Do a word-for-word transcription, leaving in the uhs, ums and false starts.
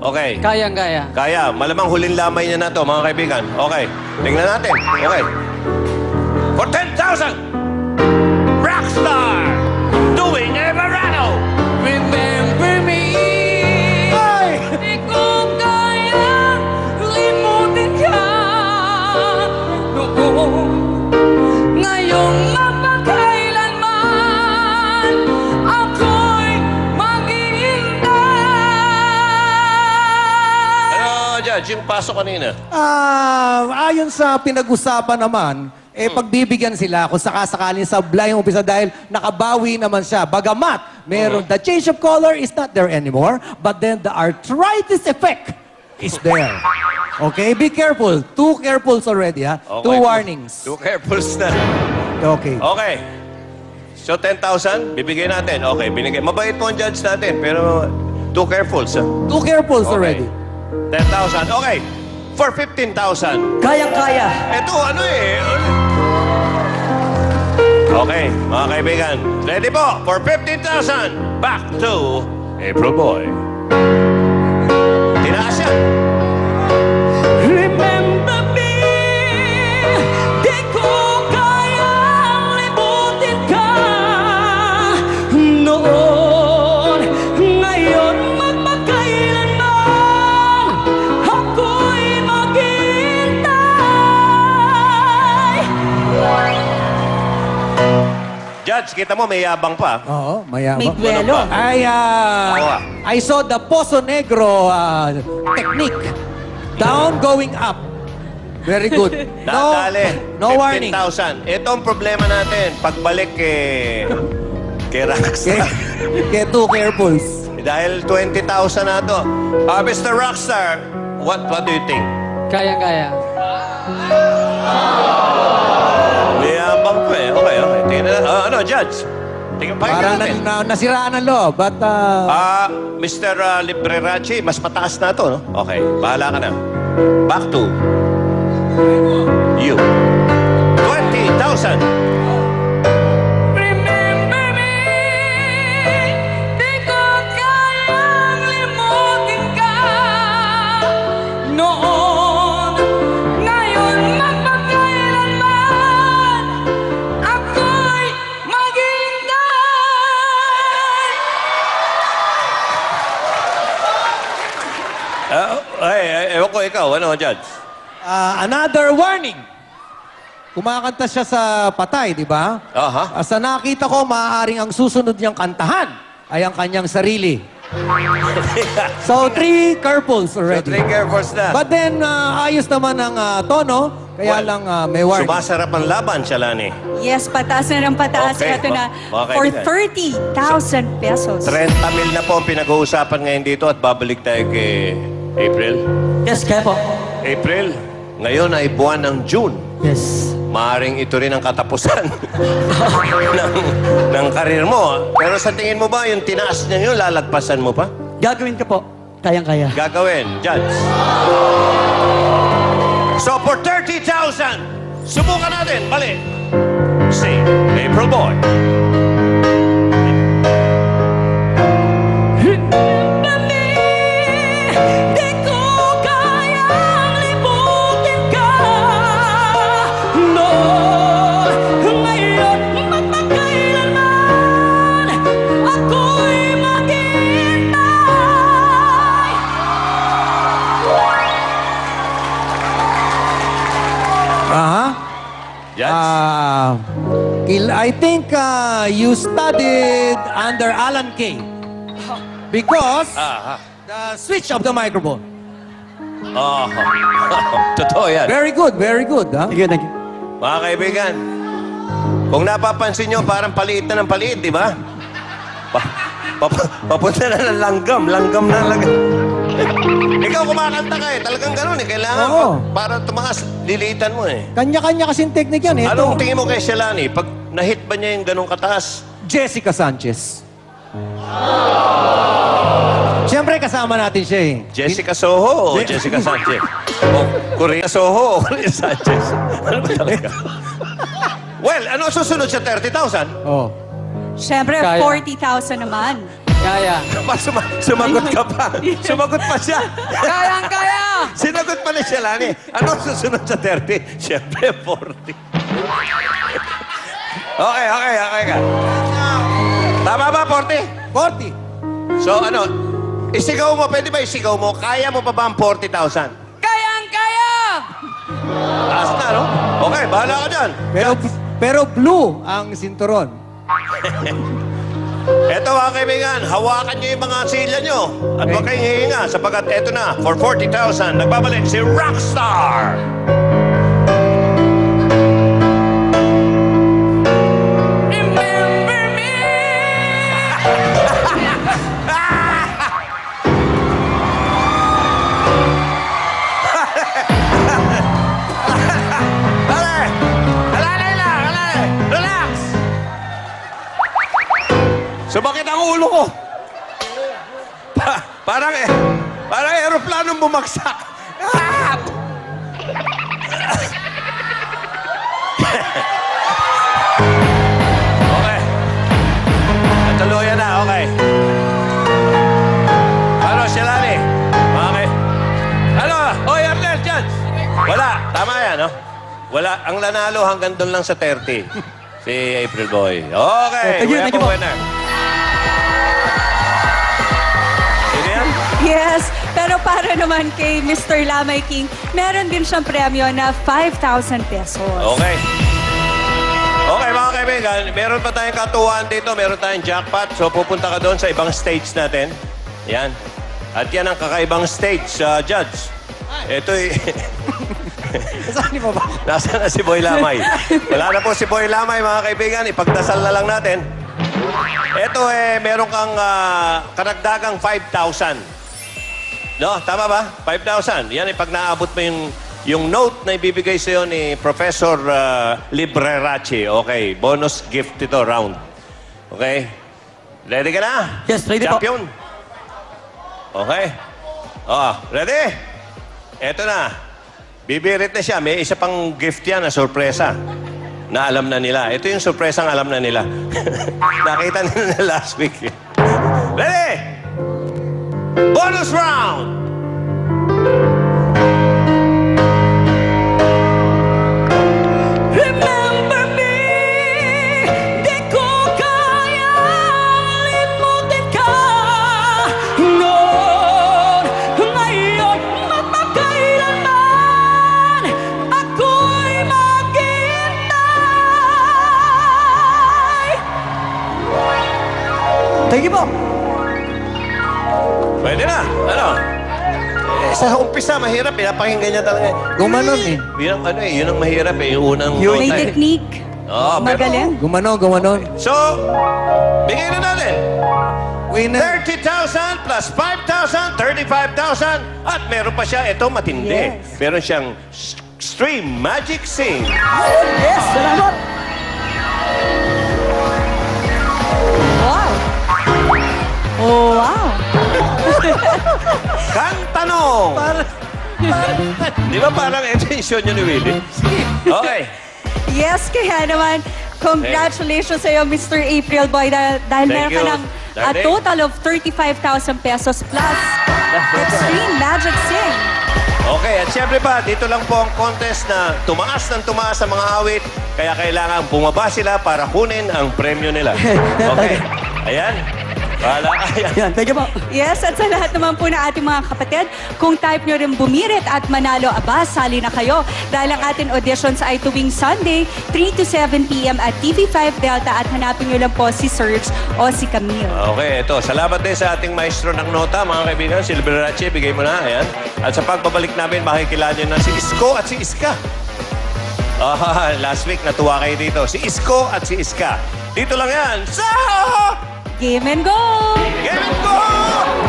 Okay. Kayang-kaya. Kaya. Malamang huling lamay niya na to, mga kaibigan. Okay. Tingnan natin. Okay. For ten thousand, Rockstar doing Everano. Remember me. Ay! Di ko kayang limutin ka. Noong, ngayong mapagkailanman, ako'y maghihintay. Ano, Judge, yung pasok kanina? Ah, ayon sa pinag-usapan naman, eh pagbibigyan sila kung sakasakaling sablay yung umpisa dahil nakabawi naman siya. Bagamat, meron, the change of color is not there anymore, but then the arthritis effect is there. Okay, be careful. Two carefuls already, ha? Okay. Two warnings. Two carefuls na. Okay. Okay. So, ten thousand, bibigay natin. Okay, binigay. Mabait po ang judge natin, pero two carefuls. Ha? Two carefuls Okay. already. ten thousand. Okay. For fifteen thousand. Kayang-kaya. Ito, ano eh. Okay, mga kaibigan. Ready po for fifteen thousand. Back to April Boy. Tinaas yan. Remember me. Di ko kayang limutin ka. Noon, ngayon, magpagkailanman, ako'y maghihintay. Judge, kita mo may yabang pa. Oo, mayabang. May duelo. Ay, Ako, ah, ah. I saw the Pozo Negro ah, technique. Down, going up. Very good. No, Dadali. no warning. fifteen thousand. Ito ang problema natin. Pagbalik kay... kay Okay. Rockstar. Kaya two carefuls. Dahil twenty thousand na ito. Ah, Mister Rockstar, what, what do you think? Kayang-kaya. May yabang pa eh. Okay, okay. Tingnan na. Ah, ano, Judge? Tingnan, pakinggan Parang natin. na, na, nasiraan ang loob. But, ah, Ah, Mister Uh, Librerachi, mas mataas na to, no? Okay, bahala ka na. Back to you. twenty thousand. Remember me. Di ko kayang limutin ka. Noon, ngayon, magpagkailanman, ako'y maghihintay. Ah, ay, ay, ewan ko ikaw. Ano, Judge? ah, another warning. Kumakanta siya sa patay, di ba? Aha. Ah, sa nakita ko, maaaring ang susunod niyang kantahan ay ang kanyang sarili. So, three carefuls So, already. three carefuls na. But then, ah, ayos naman ang ah, tono, kaya Well, lang ah, may warning. Sumasarap ang laban, Shalani. Yes, pataas na ng pataas. Okay, Ito na, ma- mga for kaibigan. thirty thousand pesos. thirty mil na po ang pinag-uusapan ngayon dito at babalik tayo kay April. Yes, kaya po. April, ngayon ay buwan ng June. Yes. Maaring ito rin ang katapusan ng, ng karir mo. ah. Pero sa tingin mo ba, yung tinaas niya yun, lalagpasan mo pa? Gagawin ka po. Kayang-kaya. Gagawin, Judge. So for thirty thousand, subukan natin. Balik. Si April Boy. Remember me. Di ko kayang limutin ka. Noon, ngayon, magpagkailanman, ako'y maghihintay. Aha. Judge. Ah, il- I think ah, you studied under Alan Kay. Because ah, the switch of the microphone. ah. Oh. Totoo yan. Very good, very good. Ha? Thank you, thank you. Mga kaibigan, kung napapansin nyo, parang paliit na ng paliit, di ba? Pa pap- papunta na ng langgam, langgam na langgam. Ikaw kumakanta ka eh, talagang ganun eh. Kailangan Oo. pa- para tumakas, liliitan mo eh. Kanya-kanya kasing technique yan. Ito, Anong tingin mo kay Shalani? Pag na-hit ba niya yung ganung kataas? Jessica Sanchez. Siyempre, kasama natin siya eh. Jessica Soho o Je- Jessica Sanchez? O Korea Soho o Korea Sanchez? Ano ba talaga? Well, ano susunod sa thirty thousand? Oh. Siyempre, Kaya. forty thousand naman. Kaya. Pa, suma- sumagot ka pa. Sumagot pa siya. Kayang kaya! Sinagot pa ni siya, Lani. Ano susunod sa thirty? Siyempre, forty. Okay, okay, okay ka. Tama ba, forty? forty. So, ano, isigaw mo, pwede ba isigaw mo? Kaya mo pa ba ang forty thousand? Kayang kaya! Taas na, no? Okay, bahala ka dyan. Pero, pero blue ang sinturon. Eto mga kaibigan, hawakan niyo yung mga silya niyo. At huwag kayong hihinga sapagkat eto na, for forty thousand, nagbabalik si Rockstar! Remember me! Dali! Alalay lang, alalay! Relax! Sumakit ang ulo ko. Pa- parang eh, parang aeroplanong bumagsak. Ah! Okay. Natuluyan na, okay. Ano, Shelani? Okay. Ano? Oy, Arnel, dyan. Wala. Tama yan, no? Wala. Ang lanalo hanggang doon lang sa thirty. Si April Boy. Okay. Thank you, we have thank you a po. winner. Sino yan? Yes, pero para naman kay Mister Lamay King, meron din siyang premyo na five thousand pesos. Okay. Okay, mga kaibigan, meron pa tayong katuwaan dito, meron tayong jackpot. So, pupunta ka doon sa ibang stage natin. Yan. At yan ang kakaibang stage, uh, Judge. Ito'y... Saan ni ba? Nasaan na si Boy Lamay? Wala na po si Boy Lamay, mga kaibigan. Ipagdasal na lang natin. Ito eh, meron kang uh, karagdagang five thousand. No, tama ba? five thousand. Yan, eh, pag naabot mo yung, yung note na ibibigay sa'yo ni Professor uh, Librerace. Okay, bonus gift ito, round. Okay? Ready ka na? Yes, ready po. Champion? Okay. Oh, ready? Eto na. Bibirit na siya. May isa pang gift yan na sorpresa. Na alam na nila. Ito yung sorpresang alam na nila. Nakita nila na last week. Ready? Bonus round! Remember me! Di ko kayang limutin ka noon, ngayon, mapagkailanman ako'y maghihintay. Thank you po. Pwede na. Ano? Eh, sa umpisa, mahirap. Pinapakinggan niya talaga. Gumanon eh. Yun ang, ano eh, yun ang mahirap eh. Yung unang May nota eh. technique. Oo, pero- Magaling. Gumanon, gumanon. So, bigay na natin. Winner. thirty thousand plus five thousand, thirty-five thousand. At meron pa siya, ito matindi. Yes. Meron siyang s- Stream Magic Sing. Yes, salamat! Wow. Oh, wow. Kantanong! Di ba parang intention niyo ni Willie? Okay. Yes, kaya naman, congratulations sa iyo, Mister April Boy, dahil, dahil Thank meron ka you, ng a Daddy. total of thirty-five thousand pesos plus Extreme Magic Sing. Okay, at syempre pa, dito lang po ang contest na tumaas ng tumaas sa mga awit, kaya kailangan bumaba sila para kunin ang premyo nila. Okay. Ayan. Bahala ka. Ayan. Yan, thank you po. Yes, at sa lahat naman po na ating mga kapatid, kung type nyo rin bumirit at manalo, aba, sali na kayo. Dahil ang ating auditions ay tuwing Sunday, three to seven p m at T V five Delta at hanapin nyo lang po si Serge o si Camille. Okay, ito. Salamat din sa ating maestro ng nota, mga kaibigan. Si Liberace, bigay mo na. Ayan. At sa pagbabalik namin, makikilala nyo na si Isko at si Iska. Ah, last week, natuwa kayo dito. Si Isko at si Iska. Dito lang yan sa... Game and go! Game and Go!